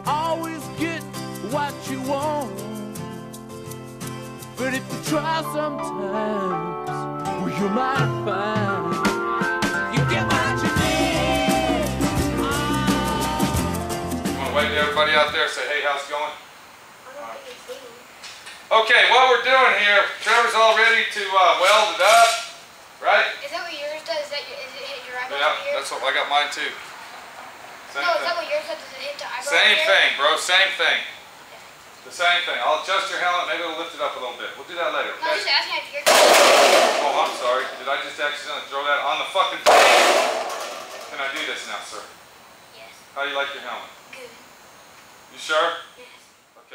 always get what you want. But if you try sometimes, well, you might find you get what you need. Want to wave to everybody out there, say, hey, how's it going? Okay, what we're doing here, Trevor's all ready to weld it up, right? Is that what yours does? Is it hit your eyeball? Yeah, that's what I got mine too. Same no, thing. is that what yours does? Does it hit the eyeball? Same thing, bro, same thing. The same thing. I'll adjust your helmet, maybe it'll lift it up a little bit. We'll do that later, No, I'm okay? just asking if you're Oh, I'm sorry. Did I just accidentally throw that on the fucking thing? Can I do this now, sir? Yes. How do you like your helmet? Good. You sure? Yes. Okay.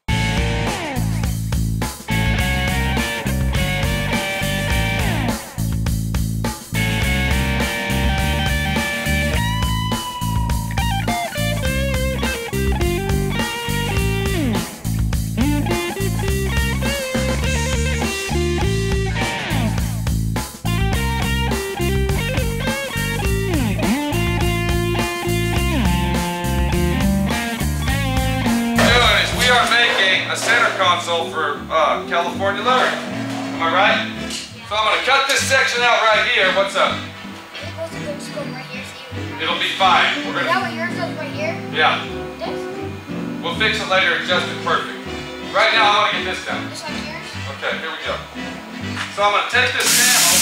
A center console for California Larry. Am I right? Yeah. So I'm going to cut this section out right here. What's up? Is it supposed to just go right here? So it'll be fine. We're gonna... Is that what yours does right here? Yeah. This? We'll fix it later, adjust it perfect. Right now I want to get this done. Just like yours? Okay, here we go. So I'm going to take this panel.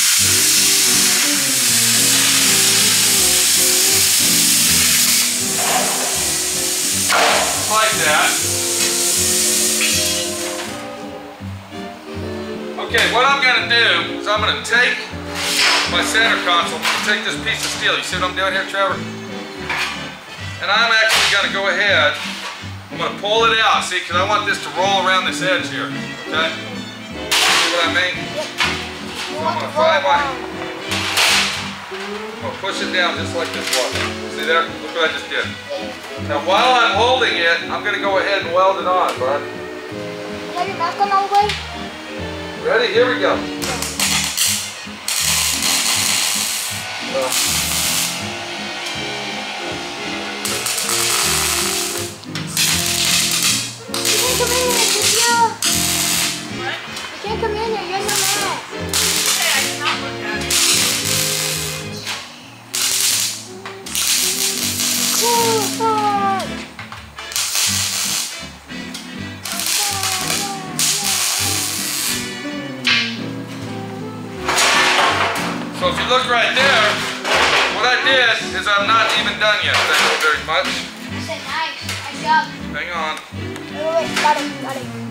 Like that. Okay, what I'm going to do is I'm going to take my center console, take this piece of steel. You see what I'm doing here, Trevor? And I'm actually going to go ahead, I'm going to pull it out, see, because I want this to roll around this edge here, okay? See what I mean? So I'm going to find my, I'm going to push it down just like this one. See there? Look what I just did. Now while I'm holding it, I'm going to go ahead and weld it on, bud. You have your mask on all the way? Ready? Here we go. You can't come in here, you're in the mask. Hey, I cannot look at it. Cool, fuck. So if you look right there, what I did is I'm not even done yet. Thank you very much. I said nice. Nice job. Hang on. Wait, got it, got it.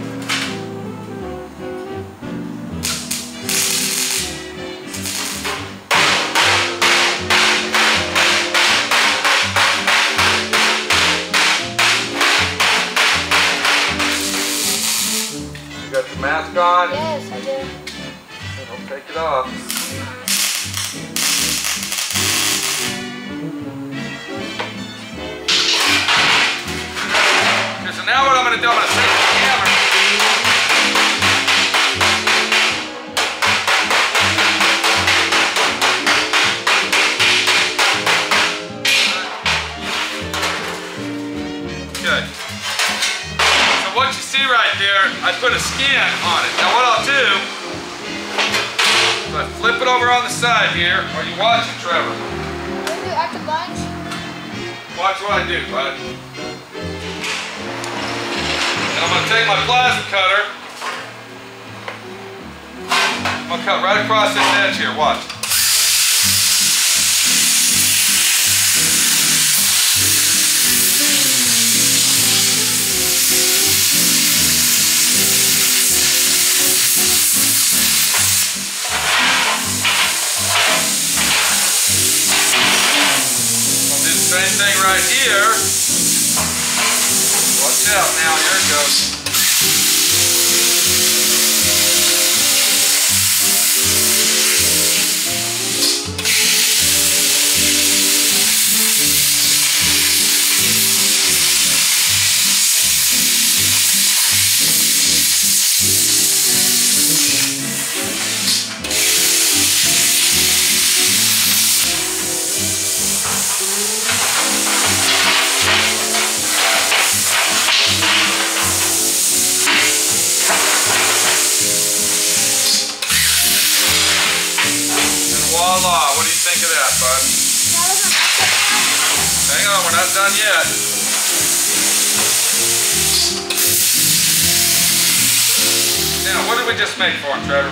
You got the mask on? Yes, I do. Don't take it off. Okay, so now what I'm going to do, I'm going to take the camera. Okay. So what you see right there, I put a skin on it. Now what I'll do, is I flip it over on the side here. Are you watching, Trevor? Can you do act a bunch? Watch what I do, bud. And I'm going to take my plasma cutter. I'm going to cut right across this edge here. Watch. I'll do the same thing right here. Watch out now. Here it goes. that, bud. Hang on, we're not done yet. Now, what did we just make for him, Trevor?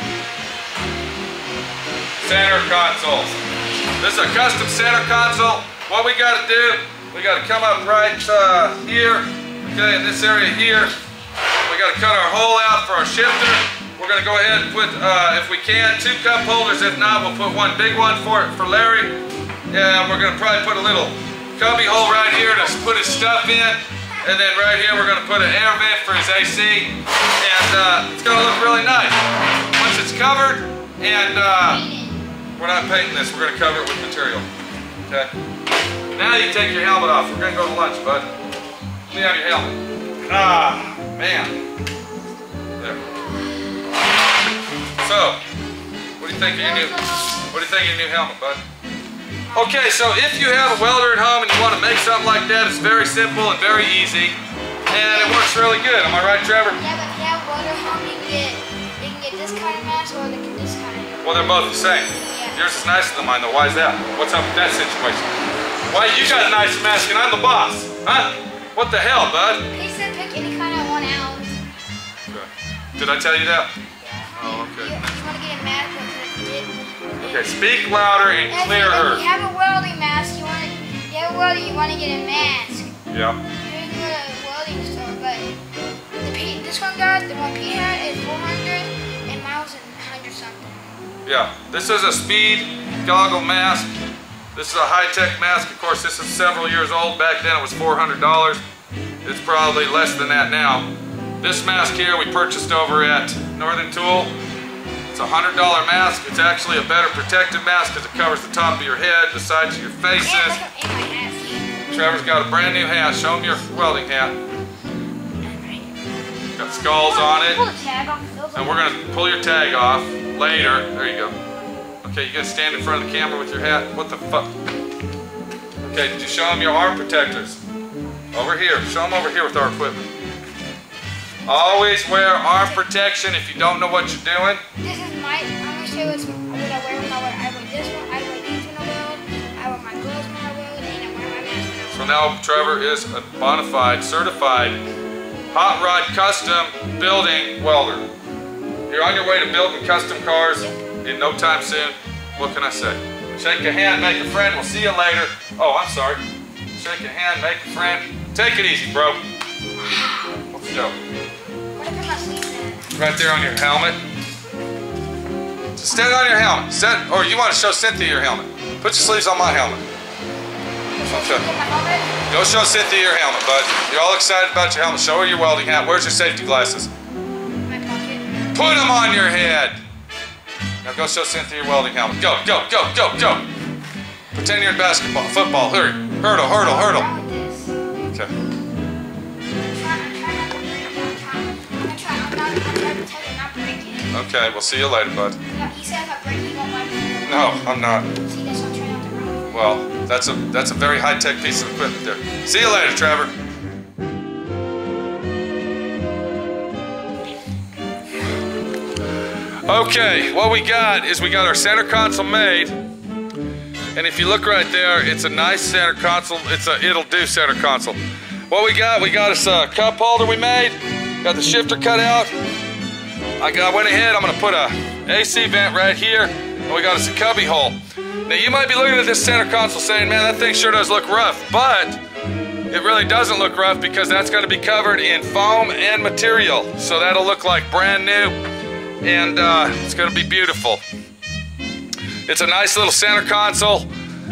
Center consoles. This is a custom center console. What we got to do, we got to come up right here, okay, in this area here. We got to cut our hole out for our shifter. We're going to go ahead and put, if we can, 2 cup holders. If not, we'll put one big one for Larry. And we're going to probably put a little cubby hole right here to put his stuff in. And then right here, we're going to put an air vent for his AC. And it's going to look really nice. Once it's covered, and we're not painting this, we're going to cover it with material. Okay? Now you take your helmet off. We're going to go to lunch, bud. Let me have your helmet. Ah, man. There. So, what do you think of your new helmet, bud? Okay, so if you have a welder at home and you want to make something like that, it's very simple and very easy, and it works really good. Am I right, Trevor? Yeah, but if you have a welder at home, you can get this kind of mask or this kind of. Well, they're both the same. Yeah. Yours is nicer than mine, though. Why is that? What's up with that situation? Why you got a nicer mask and I'm the boss? Huh? What the hell, bud? He said pick any kind of one out. Okay. Did I tell you that? Oh, okay. You want to get a mask? Okay, speak louder and clearer. If you have a welding mask, you want to get a mask. Yeah. You can go to a welding store, but this one, guys, the one Pete had is 400 and mine was 100 something. Yeah, this is a speed goggle mask. This is a high-tech mask. Of course, this is several years old. Back then it was $400. It's probably less than that now. This mask here we purchased over at Northern Tool. It's a $100 mask. It's actually a better protective mask because it covers the top of your head, the sides of your faces. Trevor's got a brand new hat. Show him your welding hat. Got skulls on it. And we're going to pull your tag off later. There you go. Okay, you got to stand in front of the camera with your hat. What the fuck? Okay, did you show him your arm protectors? Over here. Show them over here with our equipment. Always wear arm protection if you don't know what you're doing. This is I'm going to show you what I wear when I wear. I wear this one, I wear these when I weld, I wear my gloves when I weld, and I wear my mask when I weld. So now Trevor is a bona fide, certified, hot rod custom building welder. You're on your way to building custom cars in no time soon. What can I say? Shake a hand, make a friend. We'll see you later. Oh, I'm sorry. Shake a hand, make a friend. Take it easy, bro. Let's go. Right there on your helmet. Just stand on your helmet. Or you want to show Cynthia your helmet. Put your sleeves on my helmet. Okay. Go show Cynthia your helmet, bud. You're all excited about your helmet. Show her your welding hat. Where's your safety glasses? My pocket. Put them on your head. Now go show Cynthia your welding helmet. Go, go, go, go, go. Pretend you're in basketball, football. Hurry. Hurdle, hurdle, hurdle. Okay. Okay, we'll see you later, bud. He said if I break, he won't like it. No, I'm not. See, that's what I'm trying not to run with. Well, that's a very high-tech piece of equipment there. See you later, Trevor. Okay, what we got is we got our center console made. And if you look right there, it's a nice center console. It's a it'll do center console. What we got us a cup holder we made. Got the shifter cut out. I went ahead, I'm gonna put a AC vent right here, and we got us a cubby hole. Now you might be looking at this center console saying, man, that thing sure does look rough, but it really doesn't look rough because that's gonna be covered in foam and material. So that'll look like brand new, and it's gonna be beautiful. It's a nice little center console,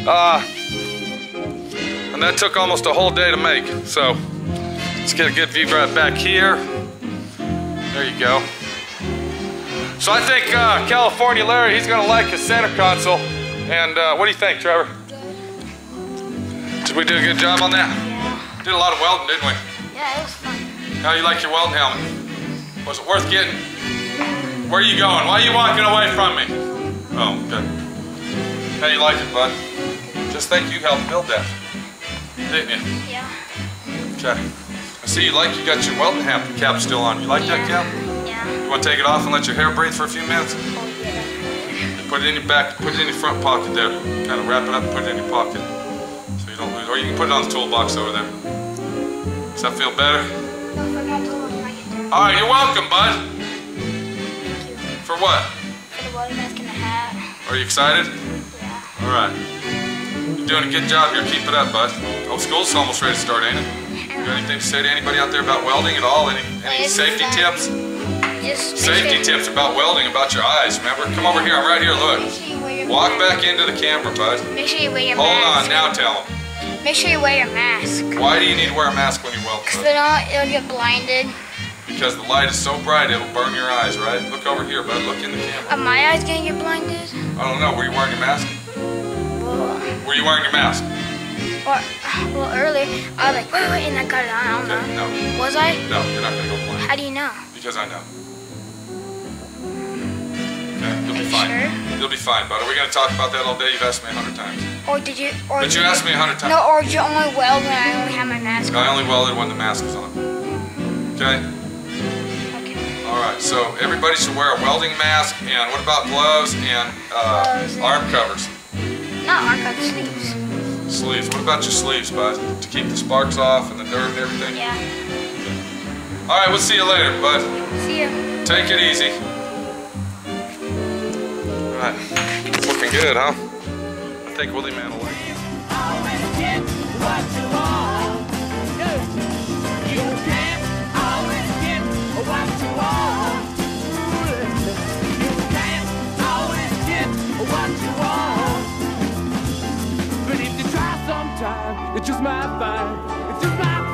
and that took almost a whole day to make. So let's get a good view right back here. There you go. So I think California Larry, he's gonna like his center console. And what do you think, Trevor? Good. Did we do a good job on that? Yeah. Did a lot of welding, didn't we? Yeah, it was fun. How you like your welding helmet? Was it worth getting? Where are you going? Why are you walking away from me? Oh, good. How you like it, bud? Just think you helped build that, didn't you? Yeah. Okay. I see you got your welding cap still on. You like that cap? Yeah. You want to take it off and let your hair breathe for a few minutes? Oh, yeah. Put it in your back, put it in your front pocket there. Kind of wrap it up and put it in your pocket. So you don't lose, or you can put it on the toolbox over there. Does that feel better? No, I forgot to look when I get there. Alright, you're welcome, bud. Thank you. For what? For the welding mask and the hat. Are you excited? Yeah. Alright. You're doing a good job here. Keep it up, bud. Oh, school's almost ready to start, ain't it? You got anything to say to anybody out there about welding at all? Any safety tips? Just Safety tips about welding, about your eyes, remember? Come over here, I'm right here, look. Make sure you wear your Walk mask. back into the camera, bud. Make sure you wear your Hold mask. on, now tell them. Make sure you wear your mask. Why do you need to wear a mask when you weld, Because bud? if not, it'll get blinded. Because the light is so bright, it'll burn your eyes, right? Look over here, bud, look in the camera. Are my eyes gonna get blinded? I don't know, were you wearing your mask? Well, Were you wearing your mask? earlier, I was like, wait, and I got it on. I don't Okay, know. no. Was I? No, you're not gonna go blind. How do you know? Because I know. Okay, you'll Are be you fine. sure? You'll be fine, bud. Are we gonna talk about that all day? You've asked me 100 times. Or did you? Or But you asked me 100 times. No, or did you only weld when I only had my mask on? I only welded when the mask was on. Okay? Okay. Alright, so everybody should wear a welding mask, and what about gloves and Gloves and- arm covers? Not arm cuff sleeves. Sleeves. What about your sleeves, bud? To keep the sparks off and the dirt and everything? Yeah. Alright, we'll see you later, bud. See ya. Take it easy. Alright. It's looking good, huh? I think Willie Man will like it. Always get what you want. You can't always get what you want. You can't always get what you want. But if you try sometime, it just might find. It just might